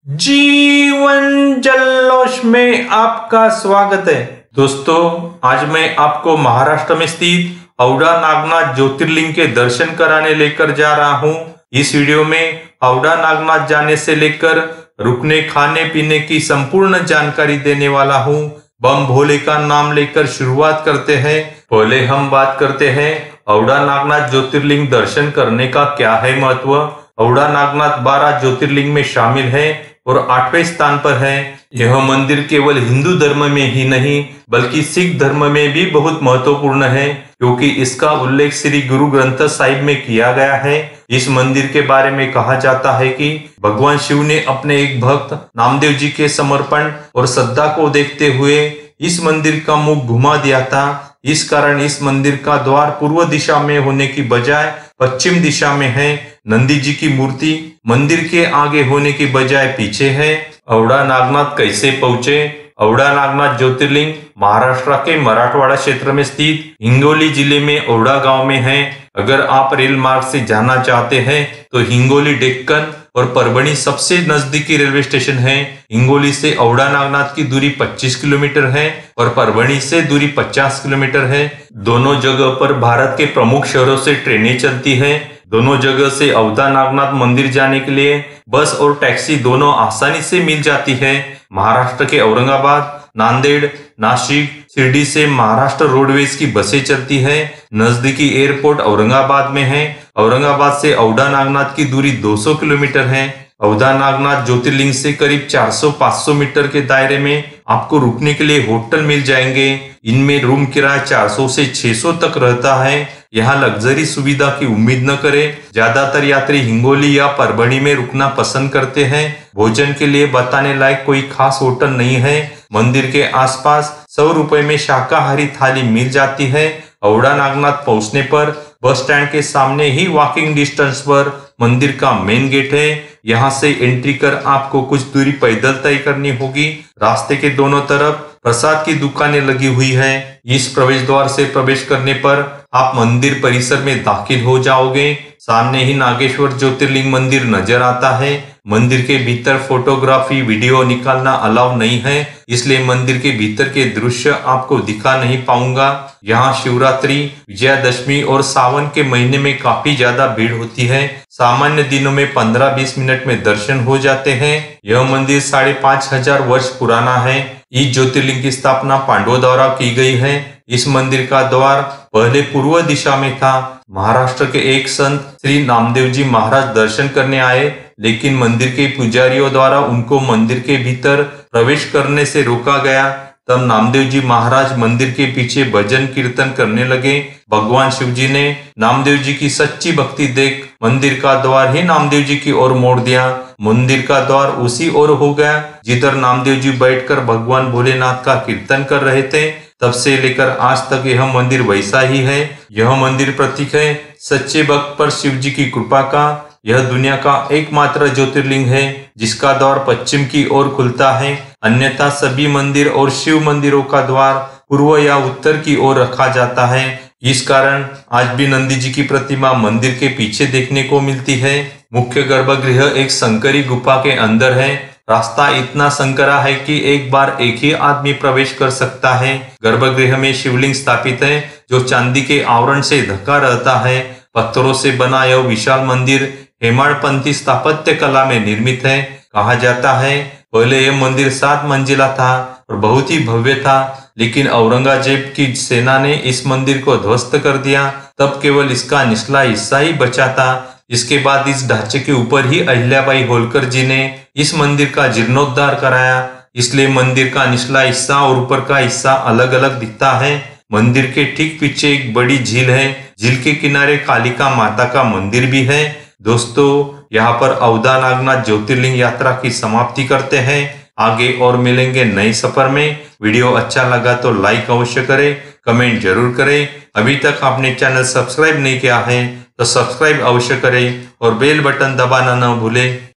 जीवन जल्लोष में आपका स्वागत है। दोस्तों, आज मैं आपको महाराष्ट्र में स्थित औंढा नागनाथ ज्योतिर्लिंग के दर्शन कराने लेकर जा रहा हूं। इस वीडियो में औंढा नागनाथ जाने से लेकर रुकने खाने पीने की संपूर्ण जानकारी देने वाला हूं। बम भोले का नाम लेकर शुरुआत करते हैं। पहले हम बात करते हैं औंढा नागनाथ ज्योतिर्लिंग दर्शन करने का क्या है महत्व। औंढा नागनाथ 12 ज्योतिर्लिंग में शामिल है और 8वें स्थान पर है। यह मंदिर केवल हिंदू धर्म में ही नहीं बल्कि सिख धर्म में भी बहुत महत्वपूर्ण है, क्योंकि इसका उल्लेख श्री गुरु ग्रंथ साहिब में किया गया है। इस मंदिर के बारे में कहा जाता है कि भगवान शिव ने अपने एक भक्त नामदेव जी के समर्पण और श्रद्धा को देखते हुए इस मंदिर का मुख घुमा दिया था। इस कारण इस मंदिर का द्वार पूर्व दिशा में होने की बजाय पश्चिम दिशा में है। नंदी जी की मूर्ति मंदिर के आगे होने की बजाय पीछे है। औंढा नागनाथ कैसे पहुंचे? औंढा नागनाथ ज्योतिर्लिंग महाराष्ट्र के मराठवाड़ा क्षेत्र में स्थित हिंगोली जिले में औंढा गांव में है। अगर आप रेल मार्ग से जाना चाहते हैं तो हिंगोली डेक्कन और परभणी सबसे नजदीकी रेलवे स्टेशन है। हिंगोली से औंढा नागनाथ की दूरी 25 किलोमीटर है और परभणी से दूरी 50 किलोमीटर है। दोनों जगह पर भारत के प्रमुख शहरों से ट्रेनें चलती है। दोनों जगह से औंढा नागनाथ मंदिर जाने के लिए बस और टैक्सी दोनों आसानी से मिल जाती है। महाराष्ट्र के औरंगाबाद, नांदेड़, नासिक, शिरडी से महाराष्ट्र रोडवेज की बसें चलती है। नजदीकी एयरपोर्ट औरंगाबाद में है। औरंगाबाद से औंढा नागनाथ की दूरी 200 किलोमीटर है। औंढा नागनाथ ज्योतिर्लिंग से करीब 400-500 मीटर के दायरे में आपको रुकने के लिए होटल मिल जाएंगे। इनमें रूम किराया 400 से 600 तक रहता है। यहाँ लग्जरी सुविधा की उम्मीद न करें। ज्यादातर यात्री हिंगोली या परभणी में रुकना पसंद करते हैं। भोजन के लिए बताने लायक कोई खास होटल नहीं है। मंदिर के आसपास 100 रुपए में शाकाहारी थाली मिल जाती है। औंढा नागनाथ पहुंचने पर बस स्टैंड के सामने ही वॉकिंग डिस्टेंस पर मंदिर का मेन गेट है। यहाँ से एंट्री कर आपको कुछ दूरी पैदल तय करनी होगी। रास्ते के दोनों तरफ प्रसाद की दुकानें लगी हुई है। इस प्रवेश द्वार से प्रवेश करने पर आप मंदिर परिसर में दाखिल हो जाओगे। सामने ही नागेश्वर ज्योतिर्लिंग मंदिर नजर आता है। मंदिर के भीतर फोटोग्राफी वीडियो निकालना अलाउ नहीं है, इसलिए मंदिर के भीतर के दृश्य आपको दिखा नहीं पाऊंगा। यहाँ शिवरात्रि, विजयादशमी और सावन के महीने में काफी ज्यादा भीड़ होती है। सामान्य दिनों में 15-20 मिनट में दर्शन हो जाते हैं। यह मंदिर 5500 वर्ष पुराना है। इस ज्योतिर्लिंग की स्थापना पांडवों द्वारा की गई है। इस मंदिर का द्वार पहले पूर्व दिशा में था। महाराष्ट्र के एक संत श्री नामदेव जी महाराज दर्शन करने आए, लेकिन मंदिर के पुजारियों द्वारा उनको मंदिर के भीतर प्रवेश करने से रोका गया। तब नामदेव जी महाराज मंदिर के पीछे भजन कीर्तन करने लगे। भगवान शिव जी ने नामदेव जी की सच्ची भक्ति देख मंदिर का द्वार ही नामदेव जी की ओर मोड़ दिया। मंदिर का द्वार उसी ओर हो गया जिधर नामदेव जी बैठकर भगवान भोलेनाथ का कीर्तन कर रहे थे। तब से लेकर आज तक यह मंदिर वैसा ही है। यह मंदिर प्रतीक है सच्चे भक्त पर शिव जी की कृपा का। यह दुनिया का एकमात्र ज्योतिर्लिंग है जिसका द्वार पश्चिम की ओर खुलता है। अन्यथा सभी मंदिर और शिव मंदिरों का द्वार पूर्व या उत्तर की ओर रखा जाता है। इस कारण आज भी नंदी जी की प्रतिमा मंदिर के पीछे देखने को मिलती है। मुख्य गर्भगृह एक संकरी गुफा के अंदर है। रास्ता इतना संकरा है कि एक बार एक ही आदमी प्रवेश कर सकता है। गर्भगृह में शिवलिंग स्थापित है जो चांदी के आवरण से ढका रहता है। पत्थरों से बना यह विशाल मंदिर हेमाड़पंथी स्थापत्य कला में निर्मित है। कहा जाता है पहले यह मंदिर 7 मंजिला था और बहुत ही भव्य था, लेकिन औरंगजेब की सेना ने इस मंदिर को ध्वस्त कर दिया। तब केवल इसका निचला हिस्सा ही बचा था। इसके बाद इस ढांचे के ऊपर ही अहिल्याबाई होलकर जी ने इस मंदिर का जीर्णोद्धार कराया, इसलिए मंदिर का निचला हिस्सा और ऊपर का हिस्सा अलग अलग दिखता है। मंदिर के ठीक पीछे एक बड़ी झील है। झील के किनारे कालिका माता का मंदिर भी है। दोस्तों, यहाँ पर औंढा नागनाथ ज्योतिर्लिंग यात्रा की समाप्ति करते हैं। आगे और मिलेंगे नए सफर में। वीडियो अच्छा लगा तो लाइक अवश्य करें, कमेंट जरूर करें। अभी तक आपने चैनल सब्सक्राइब नहीं किया है तो सब्सक्राइब अवश्य करें और बेल बटन दबाना न भूलें।